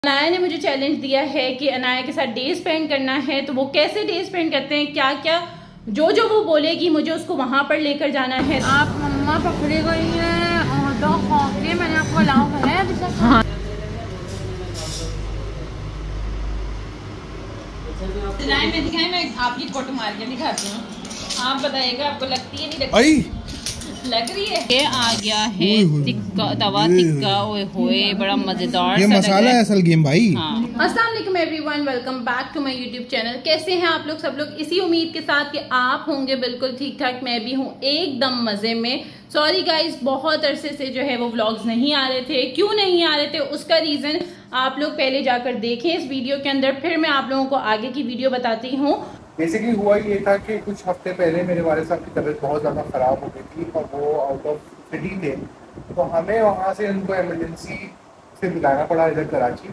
अनाया ने मुझे चैलेंज दिया है कि अनाया के साथ डे स्पेंड करना है, तो वो कैसे डे स्पेंड करते हैं, क्या क्या जो जो वो बोलेगी मुझे उसको वहां पर लेकर जाना है। आप मम्मा पकड़ी गई हैं और तो खौफे मैंने आपको अलाउ करा है अभी तक। हाँ। मैं दिखाई, मैं आपकी फोटो मार के दिखाती हूँ, आप बताइएगा आपको लगती है नहीं लगती? लग रही है। ये आ गया है टिक्का, तवा टिक्का, ओए होए बड़ा मजेदार। ये मसाला है असल गेम भाई। हाँ। अस्सलाम वालेकुम everyone, welcome back to my YouTube channel. कैसे हैं आप लोग सब लोग? इसी उम्मीद के साथ कि आप होंगे बिल्कुल ठीक ठाक, मैं भी हूँ एकदम मजे में। सॉरी गाइज, बहुत अरसे से जो है वो व्लॉग्स नहीं आ रहे थे। क्यों नहीं आ रहे थे उसका रीजन आप लोग पहले जाकर देखें इस वीडियो के अंदर, फिर मैं आप लोगों को आगे की वीडियो बताती हूँ। बेसिकली हुआ ये था कि कुछ हफ्ते पहले मेरे वाले साहब की तबीयत बहुत ज़्यादा ख़राब हो गई थी और वो आउट ऑफ सिटी थे, तो हमें वहाँ से उनको एमरजेंसी से बुलाना पड़ा इधर कराची।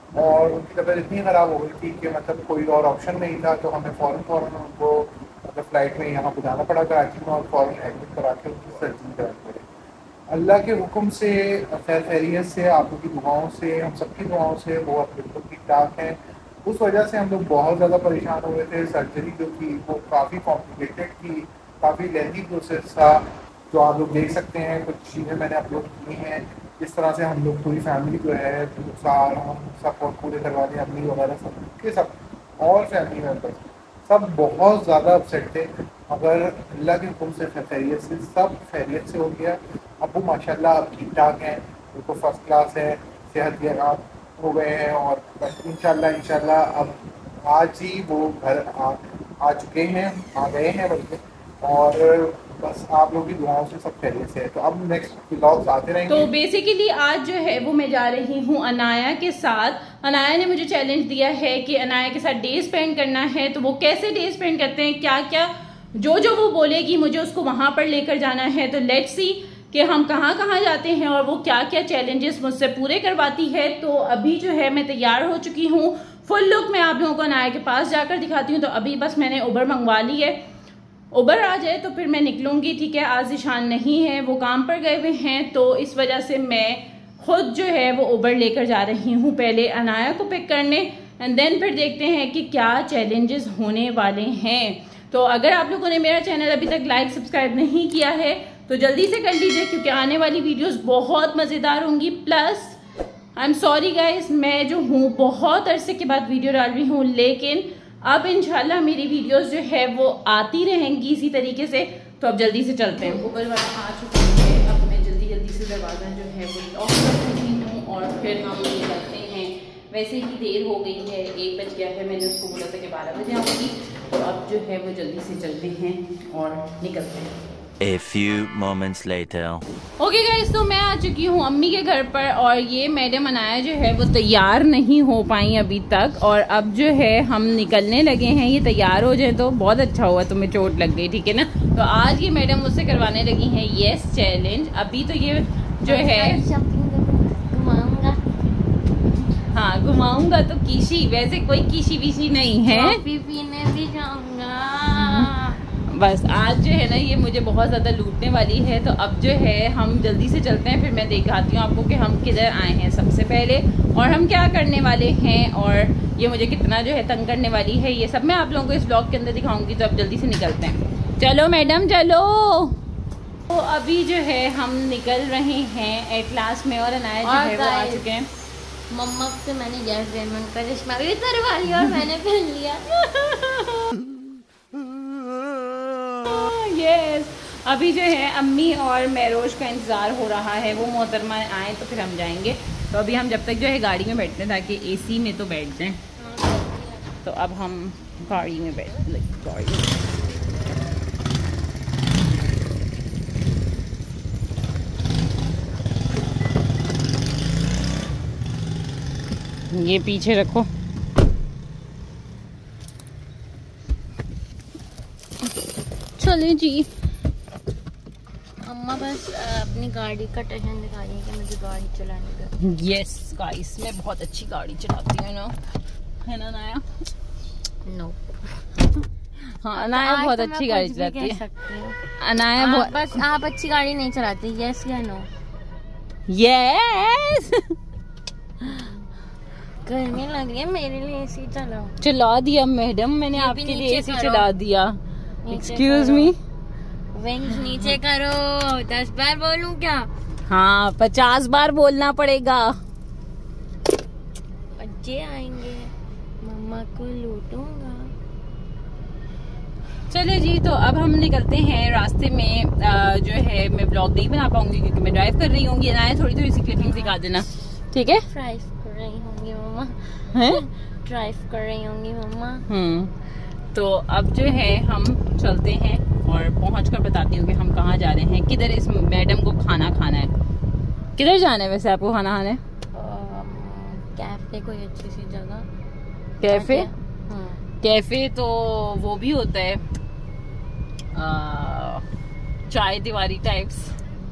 और उनकी तबीयत इतनी ख़राब हो गई थी कि मतलब कोई और ऑप्शन नहीं था, तो हमें फ़ौरन उनको मतलब फ़्लाइट में यहाँ बुलाना पड़ा कराची में और फ़ौरन एडमिट करा के उनकी सर्जरी करानी पड़ी। अल्लाह के हुक्म से, खैर खैरियत से, आप लोग की दुआओं से, हम सबकी दुआओं से वो अब बिल्कुल ठीक ठाक हैं। उस वजह से हम लोग बहुत ज़्यादा परेशान हुए थे। सर्जरी जो थी वो काफ़ी कॉम्प्लिकेटेड थी, काफ़ी लेंथी प्रोसेस था, जो आप लोग देख सकते हैं। कुछ चीज़ें मैंने अपलोड की हैं, जिस तरह से हम लोग पूरी फैमिली जो है हम सब पूरे करवाने, अम्मी वगैरह सब के सब और फैमिली मेम्बर्स सब बहुत ज़्यादा अपसेट थे। मगर अल्लाह के हुक्म से खैरियत से सब खैरियत से हो गया। अबू माशाल्लाह अब ठीक ठाक हैं, उनको फर्स्ट क्लास है, सेहत के हालात हो गए हैं और बस इंशाल्लाह अब आज ही वो घर आ चुके हैं, आ गए हैं बल्कि। और बस आप लोगों की दुआओं से सब खैरियत से है। तो अब नेक्स्ट व्लॉग्स आते रहेंगे। तो बेसिकली आज जो है वो मैं जा रही हूँ अनाया के साथ। अनाया ने मुझे चैलेंज दिया है कि अनाया के साथ डे स्पेंड करना है, तो वो कैसे डे स्पेंड करते हैं, क्या क्या जो जो वो बोलेगी मुझे उसको वहां पर लेकर जाना है। तो लेट्स सी कि हम कहाँ कहाँ जाते हैं और वो क्या क्या चैलेंजेस मुझसे पूरे करवाती है। तो अभी जो है मैं तैयार हो चुकी हूँ, फुल लुक मैं आप लोगों को अनाया के पास जाकर दिखाती हूँ। तो अभी बस मैंने उबर मंगवा ली है, उबर आ जाए तो फिर मैं निकलूंगी, ठीक है। आज ईशान नहीं है, वो काम पर गए हुए हैं, तो इस वजह से मैं खुद जो है वो उबर लेकर जा रही हूँ पहले अनाया को पिक करने, एंड देन फिर देखते हैं कि क्या चैलेंजेस होने वाले हैं। तो अगर आप लोगों ने मेरा चैनल अभी तक लाइक सब्सक्राइब नहीं किया है तो जल्दी से कर लीजिए, क्योंकि आने वाली वीडियोस बहुत मज़ेदार होंगी। Plus I am sorry guys, मैं जो हूँ बहुत अरसे के बाद वीडियो डाल रही हूँ, लेकिन अब इंशाल्लाह मेरी वीडियोस जो है वो आती रहेंगी इसी तरीके से। तो अब जल्दी से चलते हैं। उबर वाला आ चुका है, अब मैं जल्दी से दरवाज़ा जो है वो लॉक कर रही हूँ और फिर हम निकलते हैं। वैसे ही देर हो गई है, 1 बज गया है, मैंने उसको बोला था कि 12 बजे आऊँगी। तो अब जो है वो जल्दी से चलते हैं और निकलते हैं। A few moments later. Okay guys, तो मैं आ चुकी हूँ अम्मी के घर पर और ये मैडम अनाया जो है वो तैयार नहीं हो पाई अभी तक, और अब जो है हम निकलने लगे हैं। ये तैयार हो जाए तो बहुत अच्छा हुआ, तुम्हें चोट लग गई, ठीक है ना। तो आज ये मैडम मुझसे करवाने लगी हैं यस चैलेंज। अभी तो ये जो है घुमाऊंगा, हाँ घुमाऊंगा तो कीशी, वैसे कोई कीशी विशी नहीं है, पीने भी जाऊंगा। बस आज जो है ना ये मुझे बहुत ज़्यादा लूटने वाली है। तो अब जो है हम जल्दी से चलते हैं, फिर मैं दिखाती हूँ आपको कि हम किधर आए हैं सबसे पहले और हम क्या करने वाले हैं और ये मुझे कितना जो है तंग करने वाली है। ये सब मैं आप लोगों को इस ब्लॉग के अंदर दिखाऊंगी। तो अब जल्दी से निकलते हैं, चलो मैडम चलो। तो अभी जो है हम निकल रहे हैं एट लास्ट में और अनाया जो है वो आ चुके हैं। मम्मा से मैंने यस डायमंड का चश्मा भी करवा लिया और मैंने पहन लिया। यस, अभी जो है अम्मी और मेरोज का इंतज़ार हो रहा है, वो मोहतरमा आए तो फिर हम जाएंगे। तो अभी हम जब तक जो है गाड़ी में बैठते हैं ताकि एसी में तो बैठ जाएं। तो अब हम गाड़ी में ये पीछे रखो। चले जी। अम्मा बस अपनी गाड़ी का टशन दिखा रही है कि मुझे गाड़ी चलाने का। यस गाइस, मैं बहुत अच्छी गाड़ी चलाती हूँ ना, है ना अनाया? नो। हाँ अनाया बहुत अच्छी गाड़ी चलाती है। अनाया बहुत, बस आप अच्छी गाड़ी नहीं चलाती, यस या नो? यस। गर्मी लग रही है, मेरे लिए एसी चलाओ। चला दिया मैडम, मैंने ये भी आपके लिए नीचे एसी करो। चला दिया। नीचे एक्सक्यूज करो। मी। विंग्स नीचे करो। 10 बार बोलूं क्या? हाँ 50 बार बोलना पड़ेगा। बच्चे आएंगे, मम्मा को लूटूंगा। चले जी, तो अब हम निकलते हैं। रास्ते में जो है मैं ब्लॉग नहीं बना पाऊंगी क्योंकि मैं ड्राइव कर रही हूँ। ना थोड़ी थोड़ी सी क्लिपिंग दिखा देना, ठीक है? ड्राइव कर रही होंगी मम्मा। हैं? ड्राइव कर रही होंगी मम्मा। तो अब जो है हम चलते हैं और पहुंचकर बताती हूँ कि हम कहाँ जा रहे हैं, किधर इस मैडम को खाना खाना है। किधर जाना है वैसे आपको खाना खाने? कैफे, कोई अच्छी सी जगह। कैफे? हाँ। कैफे तो वो भी होता है चाय दीवारी टाइप्स।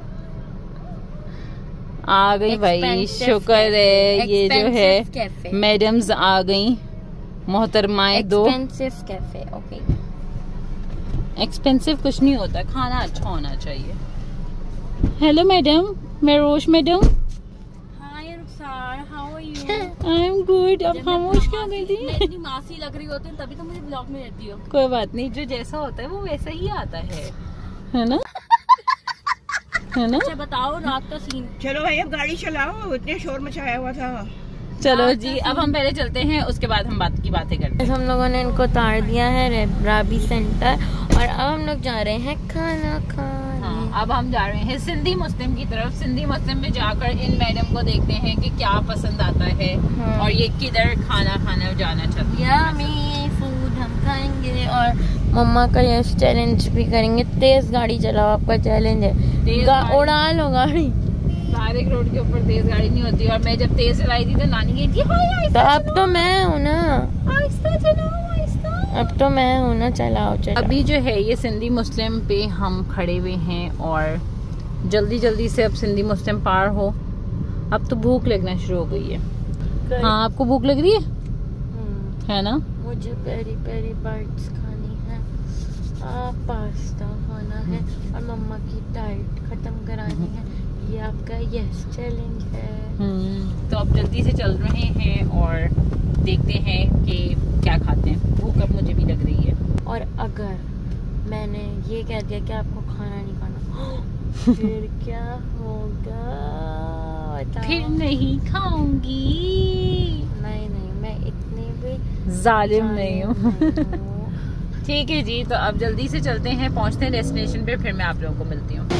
आ गई भाई, Expensive शुक्र है ये जो Expensive है cafe. मैडम्स आ गई मोहतरमाएं दो। Expensive cafe. ओके। एक्सपेंसिव कुछ नहीं होता, खाना अच्छा होना चाहिए। हेलो मैडम, मैं Rosh madam. Hi Rukhsar, how are you? I am good. अब खामोश क्यों गई थी? इतनी मासी लग रही होती है तभी तो मुझे ब्लॉग में रहती हो। कोई बात नहीं, जो जैसा होता है वो वैसा ही आता है ना? है ना? अच्छा बताओ रात का सीन। चलो भाई अब गाड़ी चलाओ, इतने शोर मचाया हुआ था। चलो जी, अब हम पहले चलते हैं, उसके बाद हम बात की बातें करते हैं। हम लोगों ने इनको उतार दिया है राबी सेंटर और अब हम लोग जा रहे हैं खाना खाने। हाँ, अब हम जा रहे हैं सिंधी मुस्लिम की तरफ। सिंधी मुस्लिम में जाकर इन मैडम को देखते हैं कि क्या पसंद आता है और ये किधर खाना खाने जाना चाहती है। यम्मी फूड हम खाएंगे और मम्मा का ये चैलेंज भी करेंगे। तेज गाड़ी चलाओ, आपका चैलेंज है। तेज गाड़ी- उड़ा लो गाड़ी। डायरेक्ट रोड के ऊपर तेज गाड़ी नहीं होती, और मैं जब तेज चलाई थी तो नानी गई थी तो अब तो मैं हूँ ना, आहिस्ता चलाओ आहिस्ता। अब तो मैं हूँ ना, चलाओ चलाओ। अभी जो है ये सिंधी मुस्लिम पे हम खड़े हुए हैं और जल्दी जल्दी से अब सिंधी मुस्लिम पार हो। अब तो भूख लगना शुरू हो गई है। हाँ आपको भूख लग रही है ना? मुझे पेरी पेरी बाइट्स खानी है, पास्ता खाना है और मम्मा की डाइट खत्म करानी है। ये आपका यस चैलेंज है। तो अब जल्दी से चल रहे हैं और देखते हैं कि क्या खाते हैं। भूख अब मुझे भी लग रही है। और अगर मैंने ये कह दिया कि आपको खाना नहीं खाना फिर क्या होगा बताओ? फिर नहीं खाऊंगी। नहीं नहीं, मैं इतनी भी जालिम नहीं हूँ। हूँ। ठीक है जी, तो अब जल्दी से चलते हैं, पहुंचते हैं डेस्टिनेशन पे, फिर मैं आप लोगों को मिलती हूँ।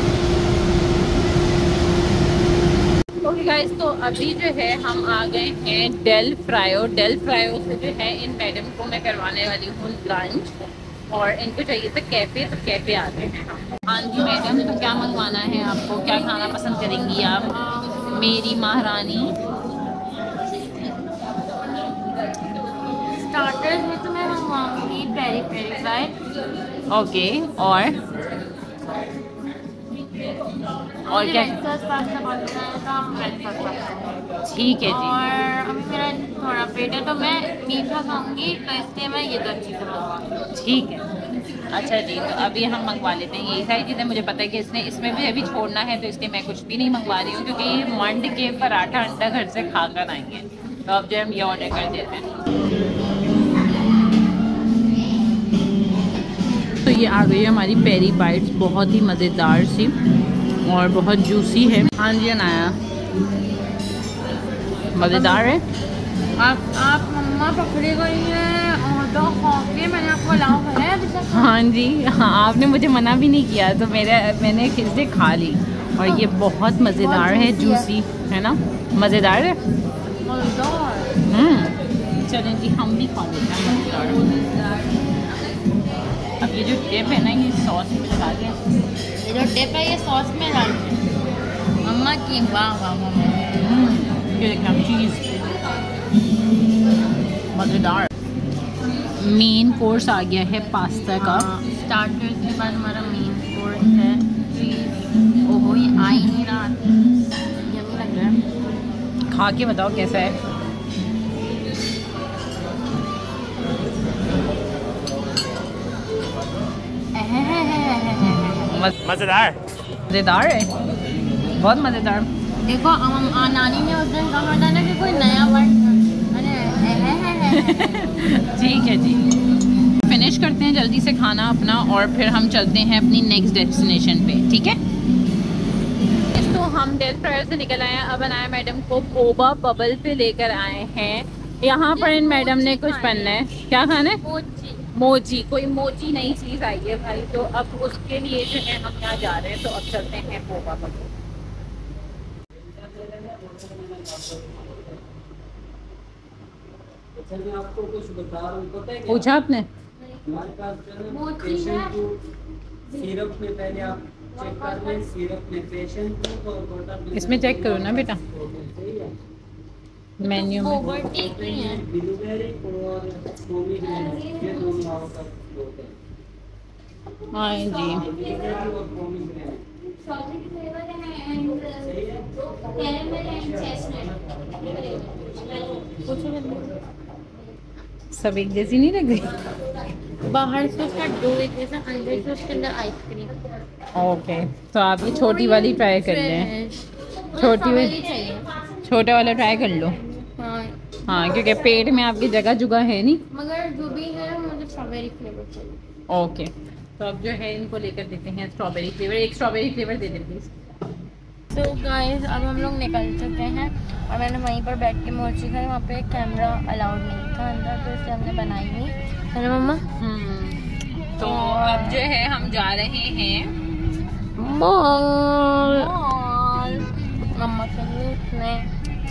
ओके गाइस, तो अभी जो है हम आ गए हैं डेल फ्रायो। डेल फ्रायो से जो है इन मैडम को मैं करवाने वाली हूँ लंच, और इनको चाहिए था कैफे, तो कैफे आ गए हैं। हाँ जी मैडम, तो क्या मंगवाना है आपको? क्या खाना पसंद करेंगी आप मेरी महारानी? स्टार्टर्स में तो मैं मंगवाऊंगी पेरी पेरी फ्राइड। ओके, और क्या? पास्ता पसंद है तो हम रेड सॉस पास्ता। ठीक है जी। और अभी मेरा थोड़ा पेट है तो मैं मीठा खाऊंगी, तो इसलिए मैं ये 2 चीज़ें मंगवाऊंगी। ठीक है, अच्छा जी, तो अभी हम मंगवा लेते हैं यही सारी चीज़ें। मुझे पता है कि इसमें भी अभी छोड़ना है, तो इसलिए मैं कुछ भी नहीं मंगवा रही हूँ, क्योंकि ये मंड के पराठा अंडा घर से खा कर आएंगे। तो अब जो हम ये ऑर्डर कर देते हैं। तो ये आ गई है हमारी पेरी बाइट्स, बहुत ही मज़ेदार सी और बहुत जूसी है। हाँ जी अनाया, मज़ेदार है। आप मम्मा पकड़े गई हैं और तो खौफे मैंने आपको अलाउ करा है अभी तक। हाँ जी, हाँ आपने मुझे मना भी नहीं किया, तो मैंने फिर से खा ली, और ये बहुत मज़ेदार है, जूसी है ना? मज़ेदार है। चलें जी, हम भी खा लेते हैं मज़ेदार। अब ये जो टिप है ना, ये सॉस में लगा के, ये जो टिप है ये सॉस में डाल के मम्मा की। वाह वाह मम्मा, ये देखना चीज़ मज़ेदार। मेन कोर्स आ गया है पास्ता का। स्टार्टर्स के बाद हमारा मेन कोर्स है चीज़। ओहो, ये आ ही नहीं रहा, यम्मी लग रहा है। खा के बताओ कैसा है। मजेदार। मज़ेदार है, बहुत मज़ेदार। देखो नानी ने उस दिन कहा था ना कि कोई नया वर्ड ठीक है जी, फिनिश करते हैं जल्दी से खाना अपना और फिर हम चलते हैं अपनी नेक्स्ट डेस्टिनेशन पे, ठीक है। तो हम डेल फ्रायर से निकल आए हैं। अब अनाया मैडम को बोबा बबल पे लेकर आए हैं। यहाँ पर इन मैडम ने कुछ पहनना है। क्या खाना है? मोची। कोई मोची नई चीज़ आई है भाई, तो अब उसके लिए जो है हम यहाँ जा रहे हैं। तो अब चलते हैं बोबा बबल। आपको कुछ बता रहा हूँ, पता है क्या? पूछा आपने? हमारे पास पेशेंट को सिरप में पहले आप चेक कर लें, सिरप में पेशेंट को और बोतल में इसमें चेक करो ना बेटा, मेन्यू में। ब्लूबेरी और पोमीग्रेनेट, ये दोनों आपका होते हैं। हाँ जी, ब्लूबेरी और पोमीग्रेनेट सब एक जैसी नहीं लग रही। बाहर से उसका डो एक जैसा, अंदर से उसके अंदर आइसक्रीम। ओके, तो आप ये छोटी वाली ट्राई कर लें। छोटी वाली चाहिए। छोटा वाला ट्राई कर लो। हाँ, हाँ, क्योंकि पेट में आपकी जगह जुगह है नहीं। मगर जो भी है मुझे स्ट्रॉबेरी फ्लेवर चाहिए। ओके, तो अब जो है इनको लेकर देते हैं स्ट्रॉबेरी फ्लेवर। एक स्ट्रॉबेरी फ्लेवर दे दें प्लीज़। तो गाइस अब हम लोग निकल चुके हैं और मैंने वहीं पर बैठ के मोची खाई। वहाँ पे कैमरा अलाउड नहीं था अंदर, तो इसलिए हमने बनाई नहीं, है ना मम्मा? तो अब जो है हम जा रहे हैं मॉल। मम्मा के लिए उसने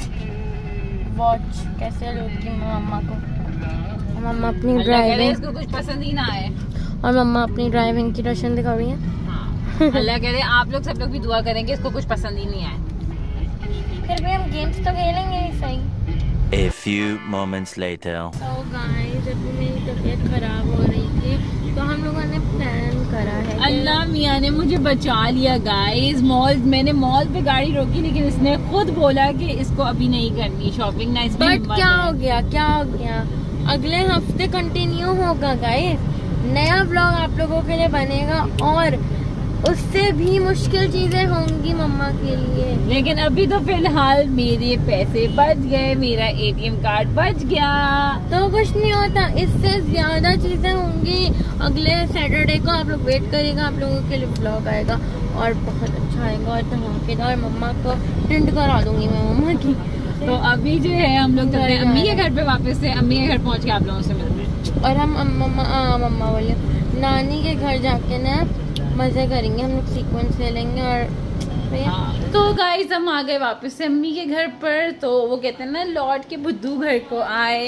वॉच कैसे लूट दी मम्मा को। मम्मा अपनी ड्राइविंग, इसको कुछ पसंद ही ना आए, और मम्मा अपनी ड्राइविंग की रोशन दिखा रही है। अल्लाह करे आप लोग सब लोग भी दुआ करेंगे इसको कुछ पसंद ही नहीं आए। फिर भी हम गेम्स तो खेलेंगे ही सही। A few moments later. तो गाइस अभी मेरी तबीयत खराब हो रही थी, तो हम लोगों ने प्लान करा है। अल्लाह मियाँ ने मुझे बचा लिया गाइस। मैंने मॉल पे गाड़ी रोकी, लेकिन इसने खुद बोला कि इसको अभी नहीं करनी शॉपिंग ना। इसमें बट क्या हो गया, अगले हफ्ते कंटिन्यू होगा गाइस। नया व्लॉग आप लोगों के लिए बनेगा और उससे भी मुश्किल चीजें होंगी मम्मा के लिए। लेकिन अभी तो फिलहाल मेरे पैसे बच गए, मेरा ATM कार्ड बच गया, तो कुछ नहीं होता, इससे ज्यादा चीजें होंगी। अगले सैटरडे को आप लोग वेट करिएगा, आप लोगों के लिए व्लॉग आएगा और बहुत अच्छा आएगा और धमाकेदार। मम्मा को प्रिंट करा दूंगी मैं मम्मा की। तो अभी जो है हम लोग चलते हैं अम्मी के घर पे वापस से। अम्मी के घर पहुंच के आप लोगों से मिलते हैं। और हम मम्मा बोले नानी के घर जाके ना मजे करेंगे, हम लोग सीक्वेंस ले लेंगे। और तो गाइस हम आ गए वापस से अम्मी के घर पर। तो वो कहते हैं ना लौट के बुद्धू घर को आए।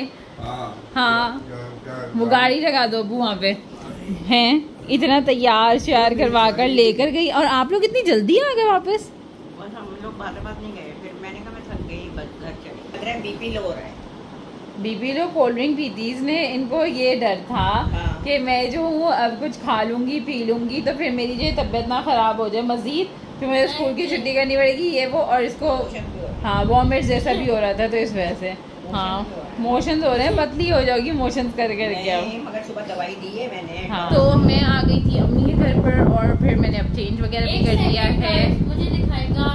हाँ, वो गाड़ी लगा दो अबू वहाँ पे हैं। इतना तैयार श्यार करवा कर लेकर गई और आप लोग इतनी जल्दी आ गए वापस। बस हम लोग बार नहीं गए, फिर मैंने कहा मैं थक गई, बस घर चली। लग रहा है बीपी लो हो रहा है। बीबी लोग कोल्ड ड्रिंक पीती, इसने इनको ये डर था कि मैं जो हूँ अब कुछ खा लूंगी पी लूंगी तो फिर मेरी जो तबीयत ना खराब हो जाए मजीद, फिर मुझे स्कूल की छुट्टी करनी पड़ेगी ये वो। और इसको हाँ वॉमिट जैसा भी हो रहा था, तो इस वजह से हाँ मोशंस हो रहे हैं, पतली हो जाओगी मोशंस कर करके अब। मगर सुबह दवाई दी है मैंने। हाँ, तो मैं आ गई थी अम्मी के घर पर और फिर मैंने अब चेंज वगैरह भी कर लिया है। मुझे दिखाएगा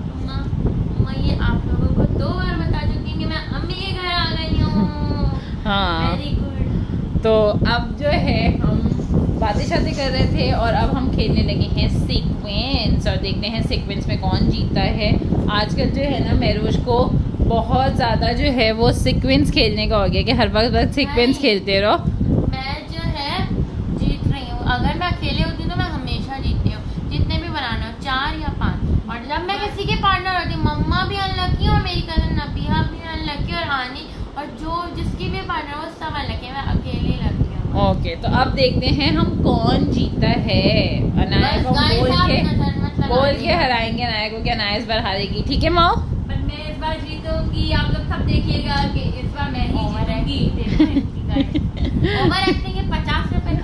मम्मा, ये आप लोगों को 2 बार बता चुकी हूँ कि मैं अम्मी के घर आ गई हूँ। हाँ, वेरी गुड। तो अब जो है हम बातें शादी कर रहे थे और अब हम खेलने लगे हैं सीक्वेंस और देखते हैं सीक्वेंस में कौन जीतता है। आजकल जो है ना महरोज को बहुत ज़्यादा जो है वो सीक्वेंस खेलने का हो गया कि हर वक्त सीक्वेंस खेलते रहो। मैं जो है जीत रही हूँ, अगर मैं अकेले होती हूँ तो मैं हमेशा जीतती हूँ, जितने भी बनाना हो 4 या 5। और जब मैं किसी के पार्टनर होती हूँ, मम्मा भी अनलकी और मेरी कजन नबिहा भी अनलकी और आनी और जो जिसकी भी पार्टनर हो सब अनलकी, मैं अकेले लगी हूँ। ओके, तो अब देखते हैं हम कौन जीता है। अनाया को बोल के हराएंगे अनाया को, कि अनाया इस बार हारेगी। ठीक है माओ? पर मैं इस बार जीतूंगी, आप लोग सब देखिएगा कि इस बार मैं ही जीतूंगी। ओवर एक्टिंग है, 50 रुपए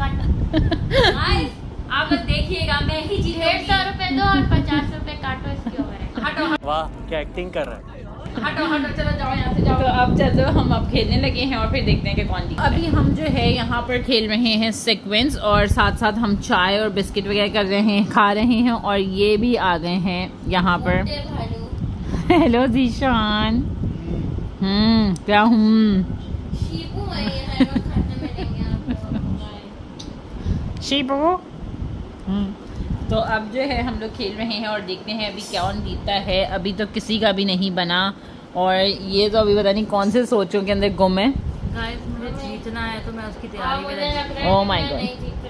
काटा। आप लोग देखिएगा, मैं ही जीतूंगी। 150 रुपए दो और 50 रुपए काटो इसकी ओवर एक्टिंग। हटो वाह क्या एक्टिंग कर रहा है। हटो चलो जाओ यहाँ से जाओ। तो अब चलो हम अब खेलने लगे हैं और फिर देखते हैं कि कौन जीता। अभी हम जो है यहाँ पर खेल रहे हैं सीक्वेंस और साथ साथ हम चाय और बिस्किट वगैरह कर रहे हैं, खा रहे हैं। और ये भी आ गए हैं यहाँ पर। हेलो जीशान। क्या हूँ शीपू है शीबू। तो अब जो है हम लोग खेल रहे हैं और देखते हैं अभी कौन जीतता है। अभी तो किसी का भी नहीं बना और ये तो अभी पता नहीं कौन से सोचों के अंदर गुम है। गाइस मुझे जीतना है तो मैं उसकी तैयारी में लगी। Oh my god,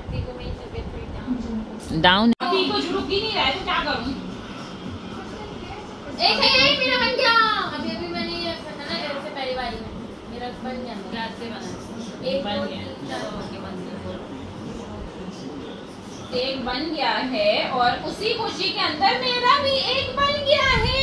down. अभी कुछ रुक ही नहीं रहा है तो क्या करूं? एक मेरा बन गया। अभी मैंने ये रखा था ना ऐसे पहली बारी में मेरा बन गया। कैसे बना? एक बन गया। एक बन गया है और उसी खुशी के अंदर मेरा भी एक बन गया है।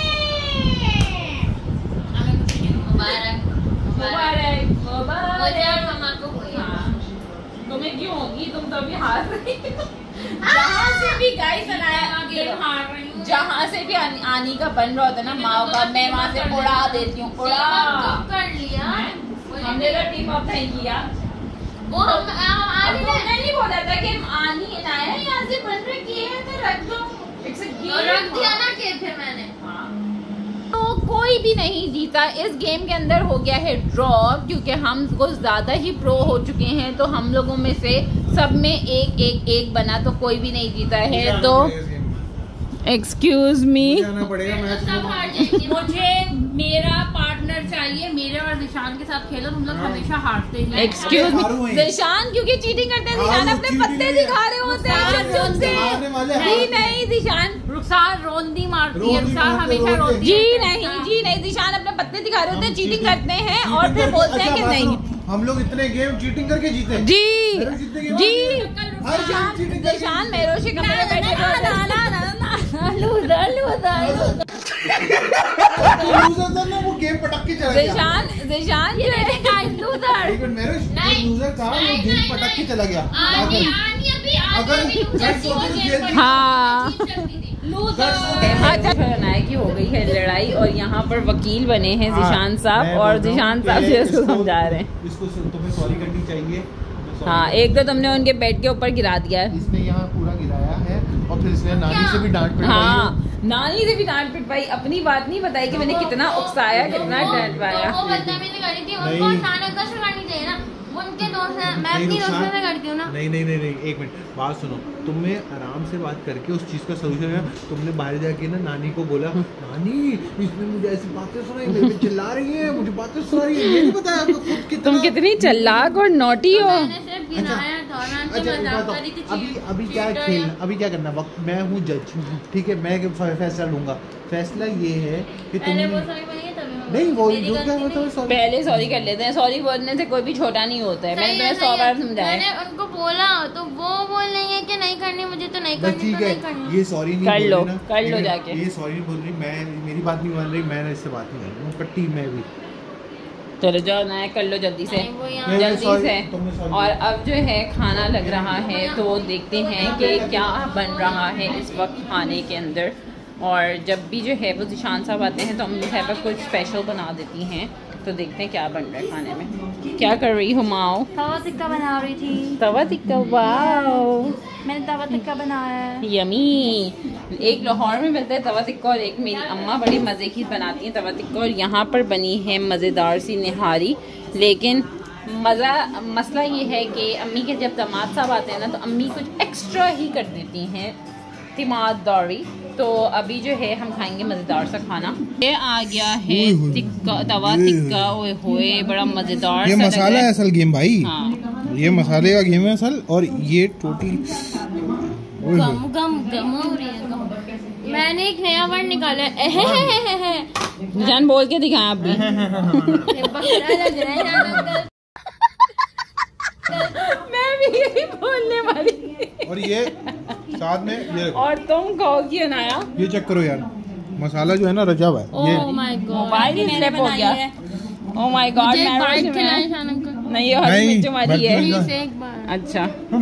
मुबारक मुबारक मुबारक। मम्मा को तुम्हें क्यों होगी? तुम तो अभी हार रही हो। जहाँ से भी गाइस जहाँ से भी आनी का बन रहा होता है ना माँ का, मैं वहाँ से उड़ा देती हूँ। उड़ा कर लिया हमने तो टीम अप नहीं किया। वो हम हमने नहीं बोला था कि आनी आया यहाँ से बन रही है तो रख दो। रख दिया ना कि फिर मैंने तो कोई भी नहीं जीता। इस गेम के अंदर हो गया है ड्रॉ क्योंकि हम कुछ ज्यादा ही प्रो हो चुके हैं। तो हम लोगों में से सब में एक बना तो कोई भी नहीं जीता है। तो एक्सक्यूज मी, मुझे मेरा पार्टनर चाहिए। मेरे और दिशान के साथ खेलो, तुम लोग हमेशा हारते हैं। एक्सक्यूज मी दिशान, क्योंकि चीटिंग करते हैं दिशान, अपने पत्ते दिखा रहे होते हैं चुप से। जी नहीं दिशान, रुखसार रोंदी मारती है। रुखसार हमेशा रोती जी नहीं दिशान अपने पत्ते दिखा रहे होते हैं, चीटिंग करते हैं और फिर बोलते हैं कि नहीं। हम लोग इतने गेम चीटिंग करके जीते। जी दिशान मेरो से कमरे में बैठे वो गेम पटक के चला गया। दिशान पटक के चला गया। हाँ की हो गई है लड़ाई और यहाँ पर वकील बने हैं जिशान साहब और जिशान साहब से इसको समझा रहे हैं। इसको तुम्हें सॉरी करनी चाहिए। हाँ एक तो तुमने उनके बेड के ऊपर गिरा दिया है। इसने यहाँ पूरा गिराया है और फिर इसने नानी से भी डांट पिटवाई। हाँ नानी से भी डांट पिटवाई, अपनी बात नहीं बताई कि मैंने कितना उकसाया कितना डांट पाया। वो बदतमीजी करी थी, उनको अचानक दर्शन करनी चाहिए ना। उनके दोस्त हैं, मैं अपनी दोस्त से करती हूँ ना। नहीं एक मिनट बात सुनो। तुमने आराम से बात करके उस चीज का सोल्यूशन है। तुमने बाहर जाके ना नानी को बोला, नानी इसने मुझे ऐसी बातें सुनाई, मेरे चिल्ला रही है, मुझे बातें सुना रही है। ये नहीं बताया आपको खुद कितना तुम कितनी चालाक और नॉटी हो। अभी क्या खेलना, अभी क्या करना वक्त। मैं हूँ जज, ठीक है, मैं फैसला लूंगा। फैसला ये है कि तुम नहीं वो जो क्या होता है पहले सॉरी कर लेते हैं। सॉरी बोलने से कोई भी छोटा नहीं होता है। मैंने 100 बार समझाया। मैंने उनको बोला तो वो बोल रही है कि नहीं करनी, मुझे तो नहीं करनी। ठीक है ये सॉरी नहीं कर लो जाके। ये सॉरी नहीं बोल रही, मैं मेरी बात नहीं मान रही, मैं इससे बात नहीं कर रही हूँ पट्टी। मैं भी चलो जाओ ना कर लो जल्दी से जल्दी से। और अब जो है खाना लग रहा है तो देखते हैं कि क्या बन रहा है इस वक्त खाने के अंदर। और जब भी जो है वो जिशान साहब आते हैं तो हम जो है बस कुछ स्पेशल बना देती हैं। तो देखते हैं क्या बन रहा है खाने में। क्या कर रही हो माओ? तवा टिक्का बना रही थी। तवा टिक्का, वाओ मैंने तवा टिक्का बनाया है। यमी। एक लाहौर में मिलता है तवा टिक्का और एक मेरी अम्मा बड़ी मज़े की बनाती हैं तवा टिक्का। और यहाँ पर बनी है मज़ेदार सी निहारी। लेकिन मसला ये है कि अम्मी के जब दामाद साहब आते हैं ना तो अम्मी कुछ एक्स्ट्रा ही कर देती हैं तिमाददारी। तो अभी जो है हम खाएंगे मज़ेदार सा खाना। ये आ गया है टिक्का, तवा टिक्का। ओए होए बड़ा मज़ेदार। ये मसाला है असल गेम भाई। हाँ ये मसाले का गेम है असल। और ये टोटल गम हो रही है। मैंने एक नया वर्ड निकाला है। जान बोल के दिखाएं आप भी। मैं भी यही बोलने वाली। और ये साथ में ये और तुम कहोगी अनाया। ये चेक करो यार, मसाला जो है ना रचा हुआ है। ओह माय गॉड, मोबाइल ही स्लिप हो गया। ओह माय गॉड नहीं ये हरी मिर्च वाली है। अच्छा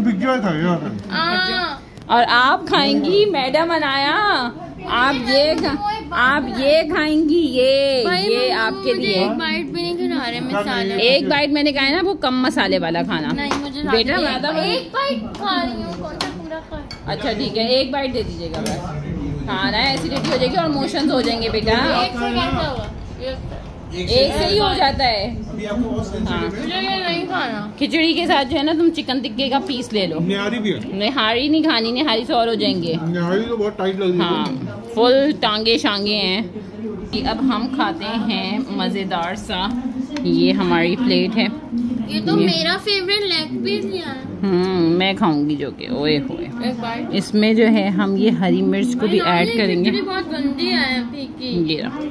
और आप खाएंगी मैडम अनाया? आप ये खाएंगी? ये आपके लिए। एक बाइट भी नहीं खिला रहे मसाले। एक बाइट मैंने कहा है ना वो कम मसाले वाला खाना। नहीं मुझे बेटा ज्यादा एक बाइट खा रही हूँ। पूरा खा। अच्छा ठीक है एक बाइट दे दीजिएगा बस। खाना है एसिडिटी हो जाएगी और मोशंस हो जाएंगे बेटा। एक से कैसा हुआ? एक से ही हो जाता है। अभी आपको बहुत सेंसिटिव है। मुझे ये नहीं खाना। खिचड़ी के साथ जो है ना तुम चिकन टिक्के का पीस ले लो। निहारी भी है। निहारी नहीं खानी, निहारी से और हो जाएंगे। निहारी तो बहुत टाइट लग रही है। हाँ, फुल टांगे शांगे हैं। अब हम खाते हैं मज़ेदार सा, ये हमारी प्लेट है। ये तो मेरा फेवरेट लेग पीस है। मैं खाऊंगी जो कि ओए होए। एक बार इसमें जो है हम ये हरी मिर्च को भी ऐड करेंगे। बहुत गंदी है फीकी। ये रहा।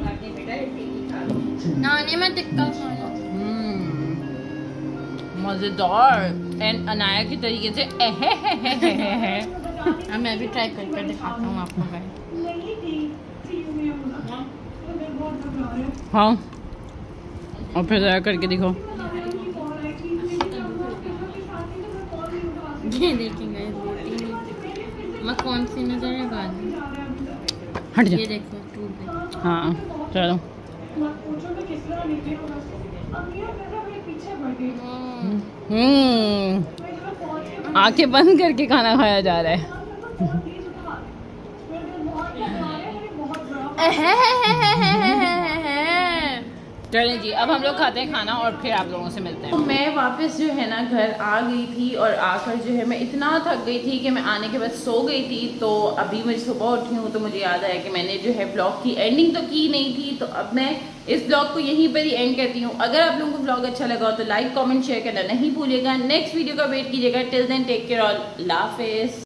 नाने में टिक्का खाना। मजेदार एंड अनाया की तरीके से अब मैं भी ट्राई करके दिखाता हूँ आपको। हाँ, और फिर जरा करके दिखो। ये देखेंगे मैं कौन सी नजर लगा दूँ। हट जा। ये देखो टूट गई। हाँ चलो। आंखें बंद करके खाना खाया जा रहा है। चलें जी, अब हम लोग खाते हैं खाना और फिर आप लोगों से मिलते हैं। मैं वापस जो है ना घर आ गई थी और आकर जो है मैं इतना थक गई थी कि मैं आने के बाद सो गई थी। तो अभी मैं सुबह उठी हूँ तो मुझे याद आया कि मैंने जो है ब्लॉग की एंडिंग तो की नहीं थी। तो अब मैं इस ब्लॉग को यहीं पर ही एंड करती हूँ। अगर आप लोगों को ब्लॉग अच्छा लगा हो तो लाइक कमेंट शेयर करना नहीं भूलिएगा। नेक्स्ट वीडियो का वेट कीजिएगा। टिल देन टेक केयर और अल्लाह हाफिज़।